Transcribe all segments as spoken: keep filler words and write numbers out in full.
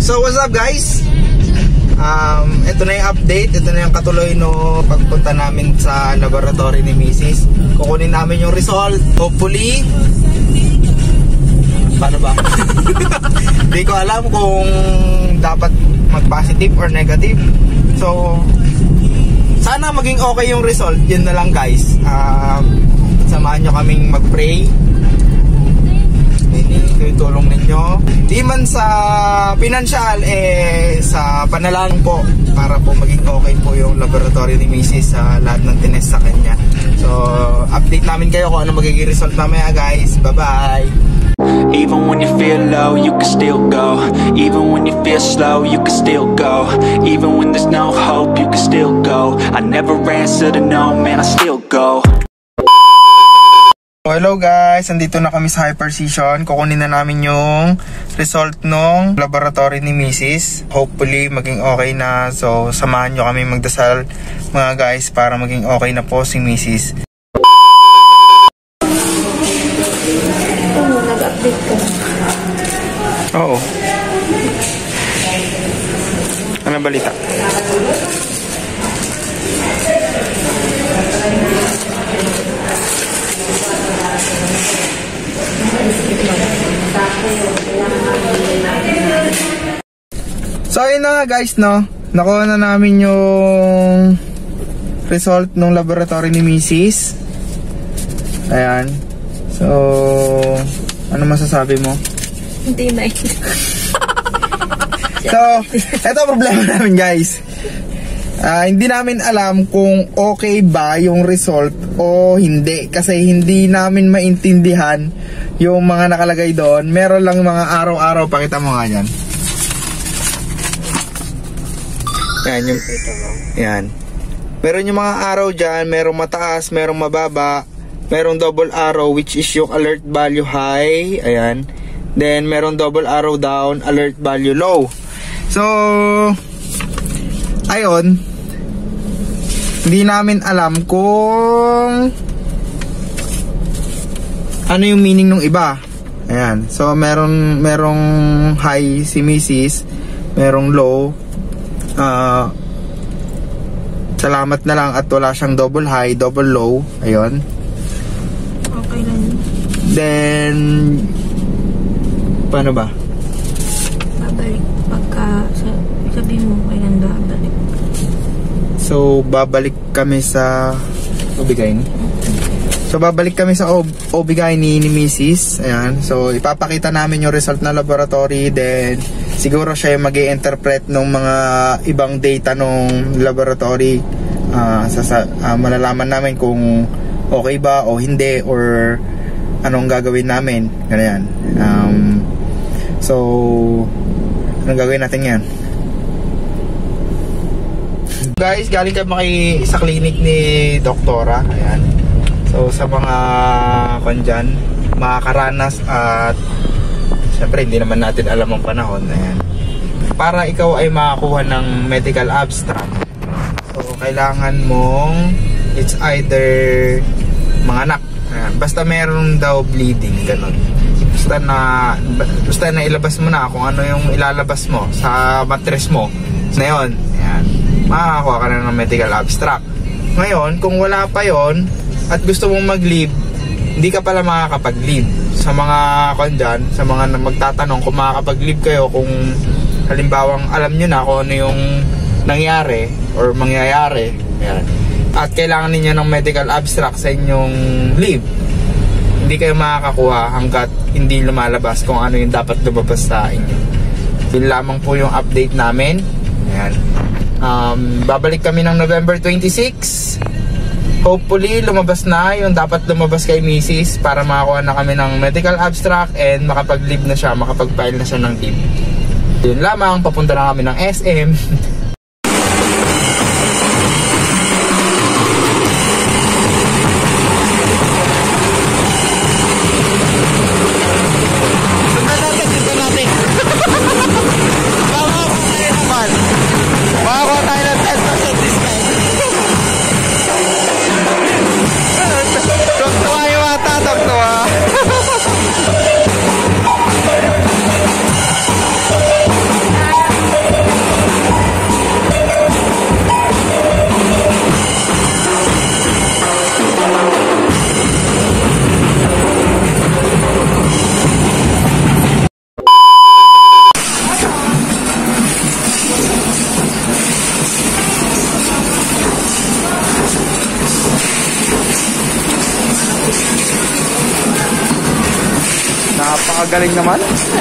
So what's up guys? Um, ito na yung update. Ito na yung katuloy no pagpunta namin sa laboratory ni Missus Kukunin namin yung result. Hopefully paano ba? Hindi ko alam kung dapat mag-positive or negative. So sana maging okay yung result. Yun na lang guys. um, Samahan nyo kaming mag-pray. Hindi ko yung tulong ninyo. Di man sa pinansyal, eh sa panalangin po para po maging okay po yung laboratory ni Missus sa lahat ng tinest sa kanya. So update namin kayo kung ano magiging result mamaya guys. Bye bye. Even when you feel low, you can still go. Even when you feel slow, you can still go. Even when there's no hope, you can still go. I never answer to no, man, I still go. Hello guys, andito na kami sa Hypercision. Kukunin na namin yung result ng laboratory ni Missus Hopefully maging okay na. So samahan nyo kami magdasal mga guys para maging okay na po si Missus Oo, nag-update ka. Oo. Ano balita? So ayun na nga guys no, nakuha na namin yung result ng laboratory ni Missus Ayan. So ano masasabi mo? Hindi na. So eto problema namin guys. Uh, hindi namin alam kung okay ba yung result o hindi. Kasi hindi namin maintindihan yung mga nakalagay doon. Meron lang mga araw-araw. Pakita mo nga yan. Yan yung... Yan. Meron yung mga araw dyan. Merong mataas, merong mababa. Merong double arrow which is yung alert value high. Ayan. Then meron double arrow down, alert value low. So... Ayon, hindi namin alam kung ano yung meaning ng iba. Ayan. So meron merong high si Missus, merong low. Uh, salamat na lang at wala siyang double high, double low. Ayun. Okay lang. Then paano ba? Babalik pagka sabihin mo kailan babalik. So babalik kami sa O B G Y N. So babalik kami sa O B G Y N ni Missus Ayan. So ipapakita namin yung result na laboratory. Then siguro siya yung mag-i-interpret ng mga ibang data ng laboratory. uh, sa, uh, Malalaman namin kung okay ba o hindi, or anong gagawin namin. Ganyan. um, So anong gagawin natin yan? Guys, galing kami sa clinic ni Doktora. Ayan. So sa mga kandyan, makakaranas at syempre hindi naman natin alam ang panahon. Ayan. Para ikaw ay makakuha ng medical abstract, so kailangan mong it's either mga anak. Ayan. Basta meron daw bleeding, ganun. Basta na basta na ilabas mo na kung ano yung ilalabas mo sa mattress mo na yun. Ayan. Makakakuha ka na ng medical abstract. Ngayon, kung wala pa yon at gusto mong mag-leave, hindi ka pala makakapag-leave. Sa mga kandyan, sa mga magtatanong kung makakapag-leave kayo, kung halimbawang alam nyo na kung ano yung nangyari or mangyayari, ayan, at kailangan ninyo ng medical abstract sa inyong leave, hindi kayo makakakuha hanggat hindi lumalabas kung ano yung dapat lumabas sa inyo. Yun lamang po yung update namin. Ayan. Um, babalik kami ng November twenty-sixth. Hopefully lumabas na yung dapat lumabas kay Missus para makakuha na kami ng medical abstract and makapag-leave na siya, makapag-file na siya ng leave. Yun lamang, papunta na kami ng S M. Hi! galing naman.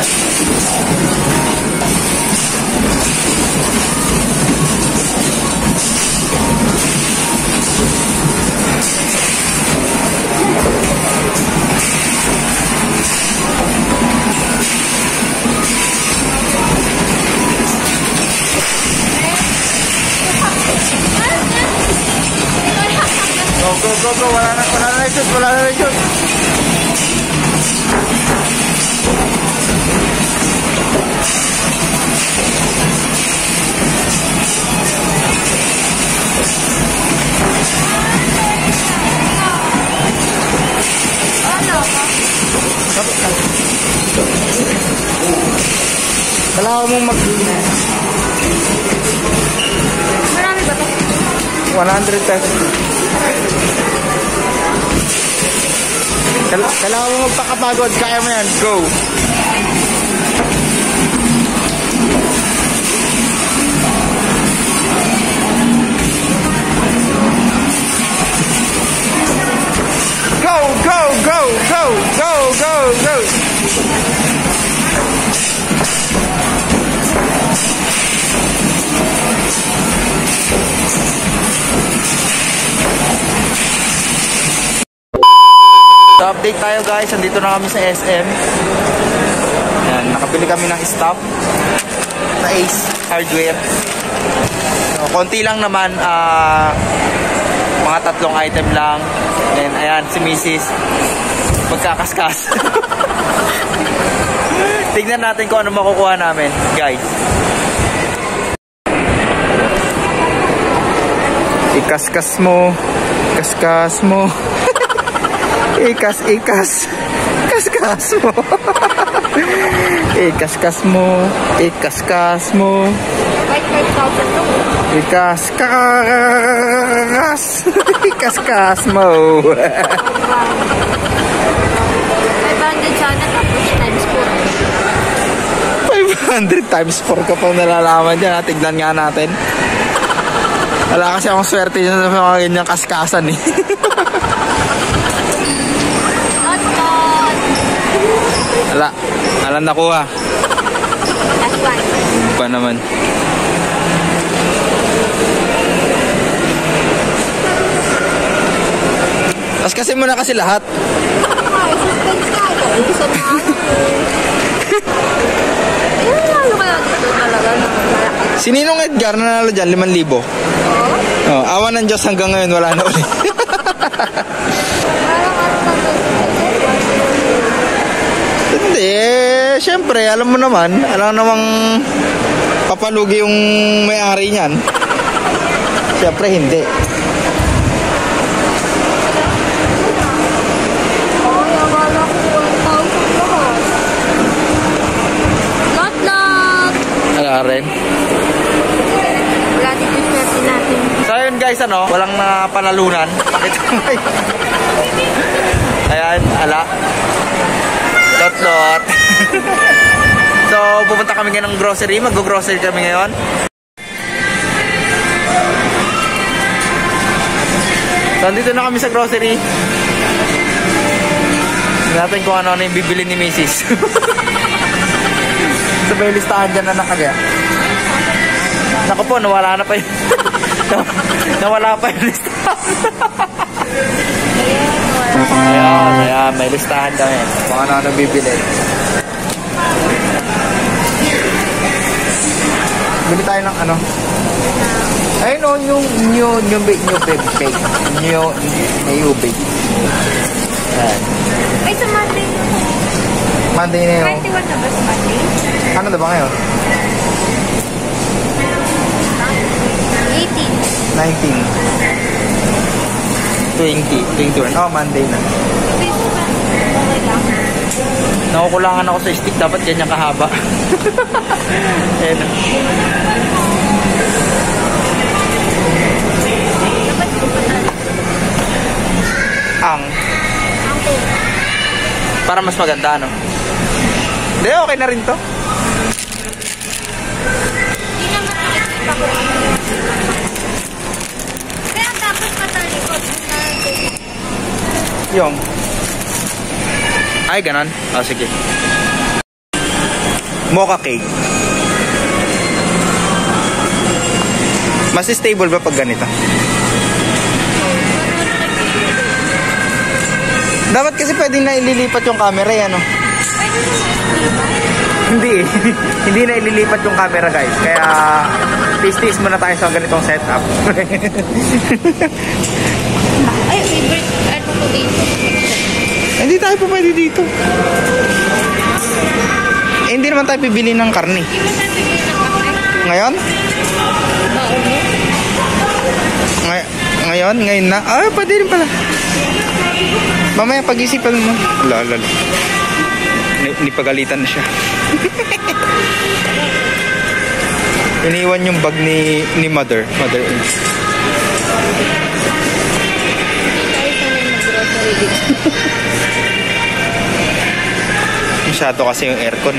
Go, go, go, go. Wala na, wala na shoot, wala na shoot. Kailangan mong mag... Marami ba ito? one hundred pesos. Kailangan mo magpakapagod. Kaya mo yan. Go! Go! Go! Go! Go! Go! Go! Go! So, update tayo guys, andito na kami sa S M. Ayan, nakabili kami ng stuff sa Ace Hardware. So, konti lang naman, uh, mga tatlong item lang. Then, ayan, si Missus magkakaskas. Tignan natin kung ano makukuha namin, guys. Ikaskas mo, kaskas mo. Ikas, ikas. Kaskas mo. Ikaskas mo. Ikaskas mo. Ikaskas. Ikaskas mo. five hundred sana tapos times four. five hundred times four ka pang nalalaman dyan. Tignan nga natin. Wala kasi akong swerte sa mga ganyang kaskasan eh. Wala. Alam nakuha. Last one. Pa naman. Tapos kasi muna kasi lahat. Ay, suspense ka ito. Isa na ano eh. Ano lalo kaya dito talaga? Si Ninong Edgar nanalo dyan, limang libo. Oo? Oh, awa ng Diyos hanggang ngayon wala na ulit. Parang ano na Hindi, syempre, alam mo naman, alam namang papalugi yung may-ari niyan. Syempre, hindi. Ay, akala ko one thousand lahat. Lot, lot! Wala rin. Wala dito yung swerte natin. So, yun guys, ano, walang napanalunan. Pakita mo kayo. Ayan, ala. Lot, lot. So, pupunta kami ngayon ng grocery. Mag-grocery kami ngayon. So, andito na kami sa grocery. Tignan natin kung ano-ano yung bibili ni Missus So, may listahan dyan na nakagaya. Naku po, nawala na pa yun. Nawala pa yung listahan. Ayan, ayan, may listahan daw yan. Kung ano-ano bibili. Bili tayo ng ano? Ayun o, yung new, new bake, new bake, bake. New, new bake. Ayan. Ay, sa Monday na po. Monday na yun. twenty-one na ba sa Monday? Ano na ba ngayon? eighteen. nineteen. twenty. twenty-one. Oh, Monday na. Peso ba? Okay lang. Nakukulangan ako sa stick. Dapat ganyan kahaba. Ayan. Dapat yung patan. Ang. Ang po. Para mas maganda, no? Hindi, okay na rin to. Hindi naman nakikita ko ano yun. Kaya dapat patalikot. Yung. Ay, ganon. Oh, sige. Mocha cake. Mas stable ba pag ganito? Dapat kasi pwedeng na ililipat yung camera eh, ano? Hindi eh. Hindi na ililipat yung camera, guys. Kaya tis-tis muna tayo sa ganitong setup. Ay, favorite ano ko dito. Hindi tayo pa pwede dito. Eh, hindi naman tayo pibili ng karne. Hindi mo natin yung nakakay. Ngayon? Baon mo? Ngay ngayon? Ngayon na? Ah, pwede rin pala. Mamaya pag-isipan mo. Lala. Nipagalitan na siya. Iniwan yung bag ni ni mother. Mother in. Masyado kasi yung aircon.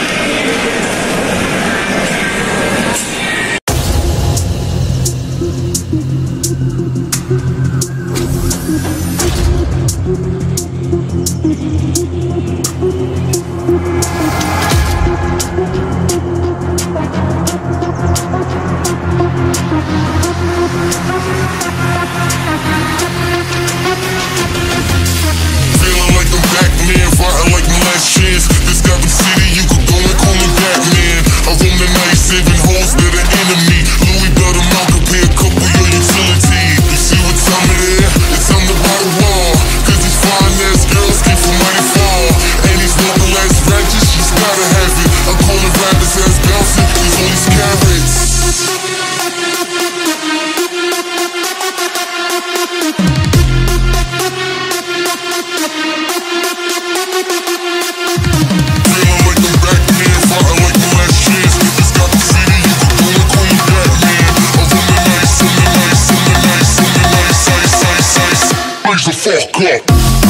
the fuck up.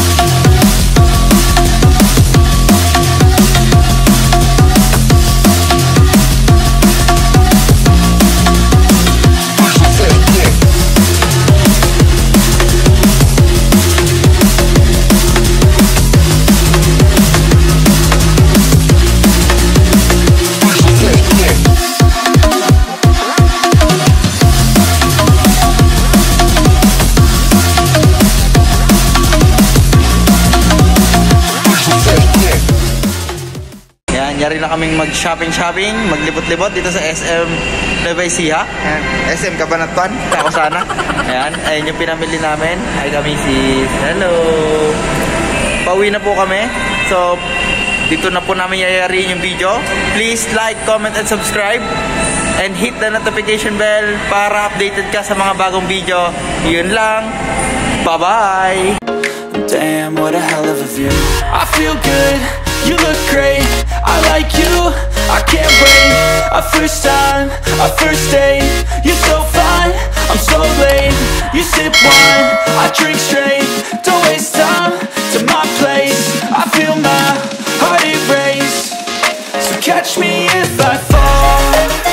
Yari na kaming mag-shopping-shopping, maglibot-libot dito sa S M Nueva Ecija. Ayan. S M Cabanatuan, ako sana. Ayan, ayun yung pinamili namin. Hi kami sis. Hello. Pauwi na po kami. So, dito na po namin yayariin yung video. Please like, comment, and subscribe. And hit the notification bell para updated ka sa mga bagong video. Yun lang. Bye-bye. Damn, what a hell of a view. I feel good, you look great, I like you, I can't wait. A first time, a first date, you're so fine, I'm so late. You sip wine, I drink straight, don't waste time to my place. I feel my heart erase, so catch me if I fall.